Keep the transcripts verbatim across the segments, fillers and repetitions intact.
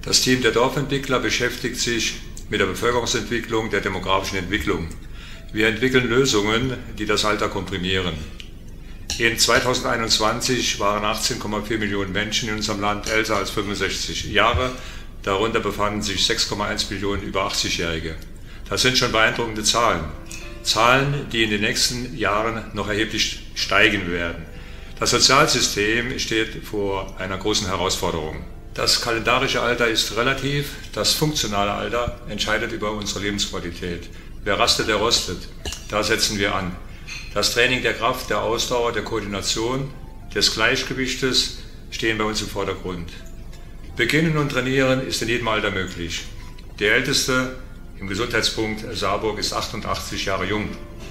Das Team der Dorfentwickler beschäftigt sich mit der Bevölkerungsentwicklung, der demografischen Entwicklung. Wir entwickeln Lösungen, die das Alter komprimieren. In zweitausendeinundzwanzig waren achtzehn Komma vier Millionen Menschen in unserem Land älter als fünfundsechzig Jahre. Darunter befanden sich sechs Komma eins Millionen über achtzig-Jährige. Das sind schon beeindruckende Zahlen. Zahlen, die in den nächsten Jahren noch erheblich steigen werden. Das Sozialsystem steht vor einer großen Herausforderung. Das kalendarische Alter ist relativ, das funktionale Alter entscheidet über unsere Lebensqualität. Wer rastet, der rostet. Da setzen wir an. Das Training der Kraft, der Ausdauer, der Koordination, des Gleichgewichtes stehen bei uns im Vordergrund. Beginnen und trainieren ist in jedem Alter möglich. Der älteste im Gesundheitspunkt Saarburg ist achtundachtzig Jahre jung.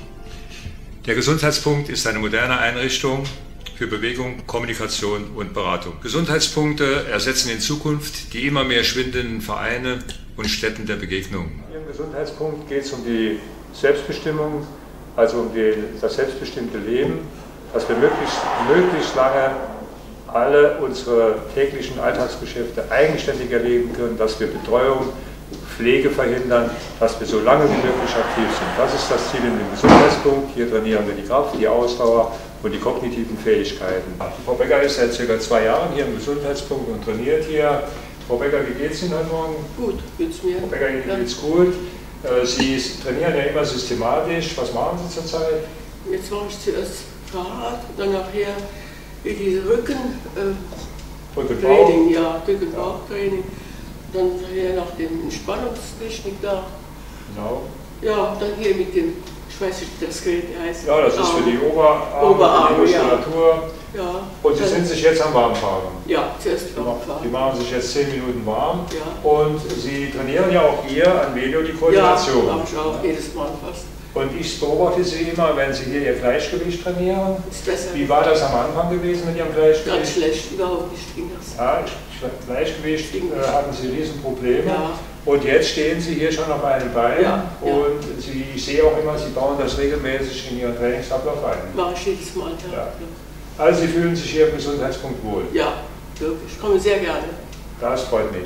Der Gesundheitspunkt ist eine moderne Einrichtung für Bewegung, Kommunikation und Beratung. Gesundheitspunkte ersetzen in Zukunft die immer mehr schwindenden Vereine und Stätten der Begegnung. Im Gesundheitspunkt geht es um die Selbstbestimmung, also um die, das selbstbestimmte Leben, dass wir möglichst, möglichst lange alle unsere täglichen Alltagsgeschäfte eigenständig erleben können, dass wir Betreuung, Pflege verhindern, dass wir so lange wie möglich aktiv sind. Das ist das Ziel in dem Gesundheitspunkt. Hier trainieren wir die Kraft, die Ausdauer und die kognitiven Fähigkeiten. Frau Becker ist seit circa zwei Jahren hier im Gesundheitspunkt und trainiert hier. Frau Becker, wie geht es Ihnen heute Morgen? Gut, geht's mir. Frau Becker, Ihnen ja. geht's gut. Sie trainieren ja immer systematisch. Was machen Sie zurzeit? Jetzt mache ich zuerst Fahrrad, dann nachher diese Rücken, äh, Rücken-Training, ja, Rücken-Bauch-Training. Dann nachher nach dem Entspannungstechnik da. Genau. Ja, dann hier mit dem, ich weiß nicht, wie das Gerät heißt. Ja, das ist für die Oberarme, Oberarme, die Muskulatur. Ja. Ja. Und Sie sind sich jetzt am Warmfahren? Ja, zuerst Warmfahren. Die machen sich jetzt zehn Minuten warm. Ja. Und Sie trainieren ja auch hier an Video die Koordination. Ja, mache ich auch, jedes Mal fast. Und ich beobachte Sie immer, wenn Sie hier Ihr Gleichgewicht trainieren. Ist besser. Wie war das am Anfang gewesen mit Ihrem Gleichgewicht? Ganz schlecht, überhaupt nicht ging das. Ja, Gleichgewicht äh, hatten Sie Riesenprobleme. Ja. Und jetzt stehen Sie hier schon auf einem Bein. Ja, ja. Und Sie, ich sehe auch immer, Sie bauen das regelmäßig in Ihren Trainingsablauf ein. Mache ich jedes Mal, ja. Ja. Also Sie fühlen sich hier im Gesundheitspunkt wohl? Ja, wirklich. Ich komme sehr gerne. Das freut mich.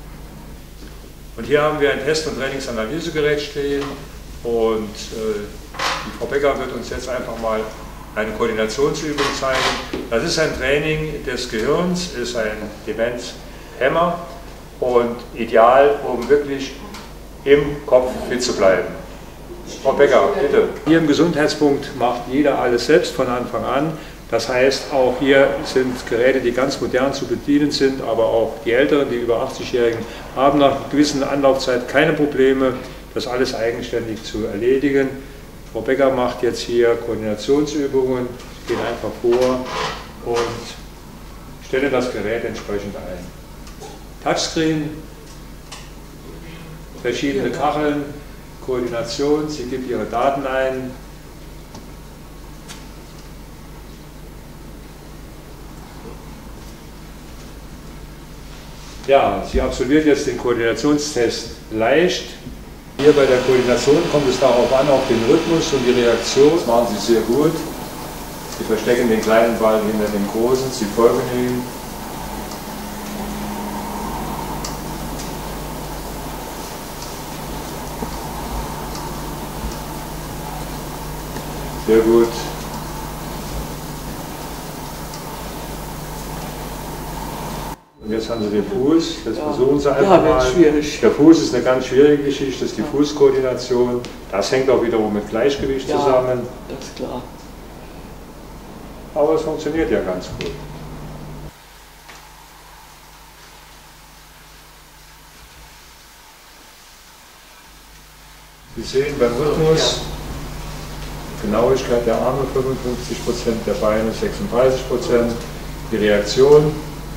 Und hier haben wir ein Test- und Trainingsanalysegerät stehen. Und äh, die Frau Becker wird uns jetzt einfach mal eine Koordinationsübung zeigen. Das ist ein Training des Gehirns, ist ein Demenzhemmer und ideal, um wirklich im Kopf fit zu bleiben. Frau Becker, bitte. Hier im Gesundheitspunkt macht jeder alles selbst von Anfang an. Das heißt, auch hier sind Geräte, die ganz modern zu bedienen sind, aber auch die Älteren, die über achtzig-Jährigen, haben nach einer gewissen Anlaufzeit keine Probleme, das alles eigenständig zu erledigen. Frau Becker macht jetzt hier Koordinationsübungen, geht einfach vor und stelle das Gerät entsprechend ein. Touchscreen, verschiedene Kacheln, Koordination, sie gibt ihre Daten ein. Ja, sie absolviert jetzt den Koordinationstest leicht. Hier bei der Koordination kommt es darauf an, auf den Rhythmus und die Reaktion. Das machen Sie sehr gut. Sie verstecken den kleinen Ball hinter dem großen, Sie folgen ihm. Sehr gut. Und jetzt haben Sie den Fuß, jetzt ja. versuchen Sie einfach ja, mal. Schwierig. Der Fuß ist eine ganz schwierige Geschichte, das ist die ja. Fußkoordination. Das hängt auch wiederum mit Gleichgewicht ja, zusammen. Das ist klar. Aber es funktioniert ja ganz gut. Sie sehen beim Rhythmus, Genauigkeit der Arme fünfundfünfzig Prozent, der Beine sechsunddreißig Prozent, die Reaktion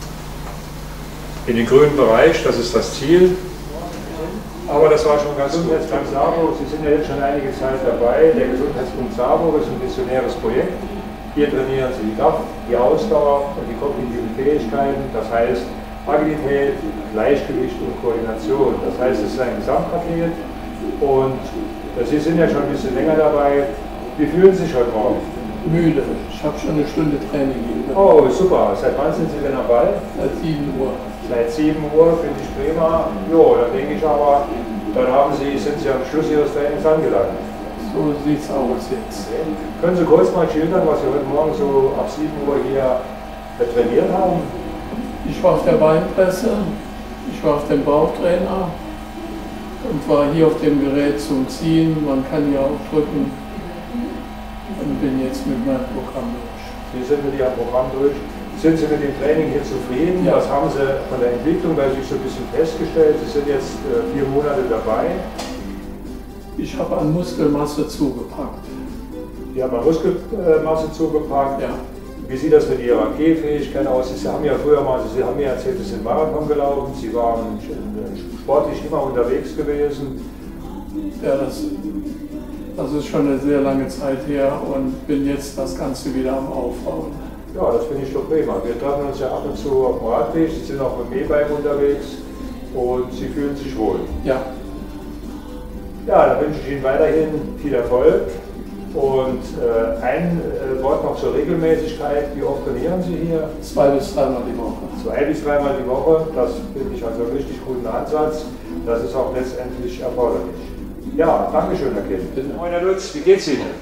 in den grünen Bereich, das ist das Ziel. Aber das war schon ganz gut. Gesundheitspunkt Saarburg, Sie sind ja jetzt schon einige Zeit dabei. Der Gesundheitspunkt Saarburg ist ein visionäres Projekt. Hier trainieren Sie die Kraft, die Ausdauer und die kognitiven Fähigkeiten. Das heißt Agilität, Gleichgewicht und Koordination. Das heißt, es ist ein Gesamtpaket. Und Sie sind ja schon ein bisschen länger dabei. Wie fühlen Sie sich heute Morgen? Müde. Ich habe schon eine Stunde Training gegeben. Oh, super. Seit wann sind Sie denn dabei? Seit sieben Uhr. Seit sieben Uhr finde ich prima. Jo, dann denke ich aber, dann haben Sie, sind Sie am Schluss Ihres Trainings angelangt. So sieht es aus jetzt. Können Sie kurz mal schildern, was Sie heute Morgen so ab sieben Uhr hier trainiert haben? Ich war auf der Beinpresse, ich war auf dem Bauchtrainer und war hier auf dem Gerät zum Ziehen. Man kann hier auch drücken und bin jetzt mit meinem Programm durch. Sie sind mit Ihrem Programm durch. Sind Sie mit dem Training hier zufrieden? Ja. Was haben Sie von der Entwicklung bei sich so ein bisschen festgestellt? Sie sind jetzt äh, vier Monate dabei. Ich habe an Muskelmasse zugepackt. Sie haben an Muskelmasse zugepackt. Ja. Wie sieht das mit Ihrer Gehfähigkeit aus? Sie haben ja früher mal, Sie haben mir erzählt, Sie sind Marathon gelaufen. Sie waren sportlich immer unterwegs gewesen. Ja, das, das ist schon eine sehr lange Zeit her und bin jetzt das Ganze wieder am Aufbauen. Ja, das finde ich doch prima. Wir treffen uns ja ab und zu auf dem Radweg, Sie sind auch mit dem E-Bike unterwegs und Sie fühlen sich wohl. Ja. Ja, dann wünsche ich Ihnen weiterhin viel Erfolg. Und äh, ein äh, Wort noch zur Regelmäßigkeit. Wie oft trainieren Sie hier? Zwei bis dreimal die Woche. Zwei bis dreimal die Woche, das finde ich also einen richtig guten Ansatz. Das ist auch letztendlich erforderlich. Ja, danke schön, Herr Kind. Moin, Herr Lutz, wie geht's Ihnen?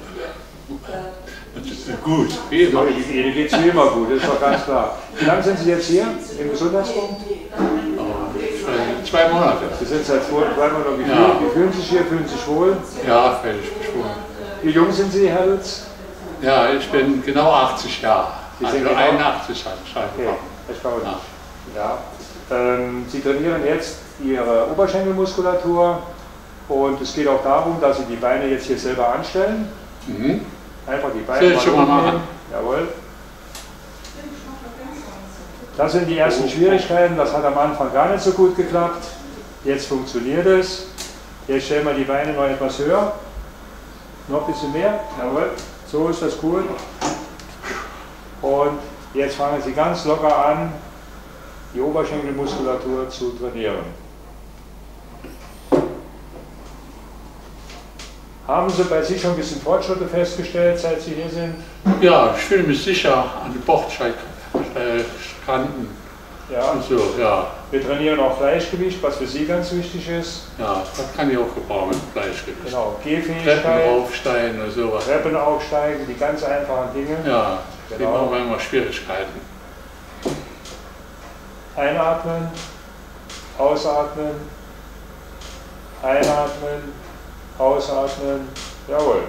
Gut, wie immer. Ihnen geht es wie immer gut, das ist doch ganz klar. Wie lange sind Sie jetzt hier im Gesundheitspunkt? Äh, zwei Monate. Sie sind seit zwei Monaten. Wie, Ja. wie fühlen Sie sich hier? Fühlen Sie sich wohl? Ja, völlig beschwungen. Wie jung sind Sie, Herr Lutz? Ja, ich bin genau achtzig Jahre. Sie Also sind genau- einundachtzig habe ich Okay, angefangen. erstaunlich. Ja. Ähm, Sie trainieren jetzt Ihre Oberschenkelmuskulatur und es geht auch darum, dass Sie die Beine jetzt hier selber anstellen. Mhm. Einfach die Beine Soll ich schon mal hochnehmen. machen? Jawohl. Das sind die ersten Schwierigkeiten, das hat am Anfang gar nicht so gut geklappt. Jetzt funktioniert es. Jetzt stellen wir die Beine noch etwas höher. Noch ein bisschen mehr. Jawohl. So ist das gut. Und jetzt fangen Sie ganz locker an, die Oberschenkelmuskulatur zu trainieren. Haben Sie bei sich schon ein bisschen Fortschritte festgestellt, seit Sie hier sind? Ja, ich fühle mich sicher an die Bordstreikanten. Ja. Und so, ja. Wir trainieren auch Gleichgewicht, was für Sie ganz wichtig ist. Ja, das kann ich auch gebrauchen, Gleichgewicht. Genau, Treppen Gehfähigkeit, raufsteigen oder sowas. Treppen aufsteigen, die ganz einfachen Dinge. Ja, Genau. die machen manchmal Schwierigkeiten. Einatmen, ausatmen, einatmen, ausatmen, jawohl.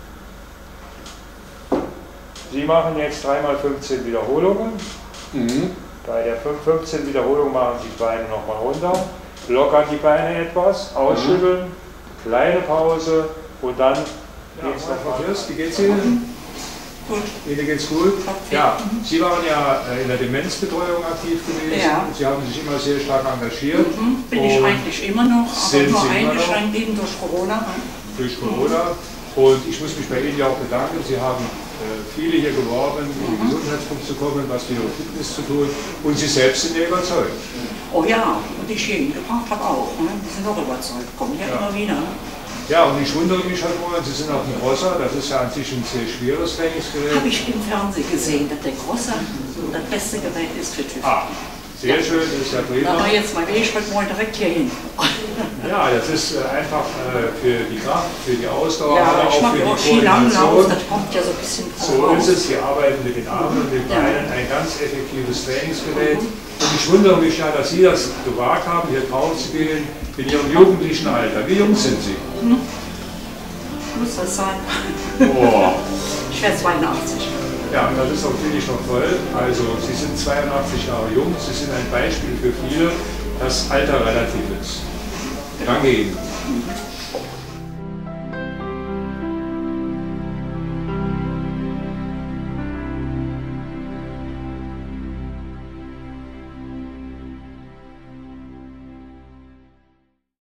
Sie machen jetzt drei mal fünfzehn Wiederholungen. Mhm. Bei der fünfzehn Wiederholung machen Sie die Beine nochmal runter, lockern die Beine etwas, ausschütteln, mhm. kleine Pause und dann geht's nochmal. Wie geht's Ihnen? Gut. Ihnen geht's gut? Ja, Sie waren ja in der Demenzbetreuung aktiv gewesen. Ja. Sie haben sich immer sehr stark engagiert. Mhm. Bin ich eigentlich immer noch, aber sind nur Sie immer eingeschränkt eben durch Corona. durch Corona. Und ich muss mich bei Ihnen ja auch bedanken. Sie haben äh, viele hier geworben, in den Gesundheitspunkt zu kommen, was für Ihre Fitness zu tun. Und Sie selbst sind ja überzeugt. Oh ja, und die ich hier hingebracht habe auch. Ne? Die sind auch überzeugt, kommen ja, Ja. immer wieder. Ja, und ich wundere mich halt mal, Sie sind auf dem Crosser, das ist ja an sich ein sehr schweres Trainingsgerät. Habe ich im Fernsehen gesehen, dass der Crosser das beste Gerät ist für Tüftler. Ah, sehr schön, das ist ja prima. Aber jetzt mal gehe ich heute Morgen direkt hier hin. Ja, das ist äh, einfach äh, für die Kraft, für die Ausdauer, Ja, aber ich auch mache für ja auch die viel Langlauf, Koordination. das kommt ja so ein bisschen So voraus. ist es, wir arbeiten mit den Armen und den Ja. Beinen, ein ganz effektives Trainingsgerät. Und ich wundere mich ja, dass Sie das gewagt haben, hier drauf zu gehen, in Ihrem jugendlichen Alter. Wie jung sind Sie? Muss das sein? Boah. Ich werde zweiundachtzig. Ja, das ist natürlich noch toll. Also Sie sind zweiundachtzig Jahre jung, Sie sind ein Beispiel für viele, dass Alter relativ ist. Danke Ihnen.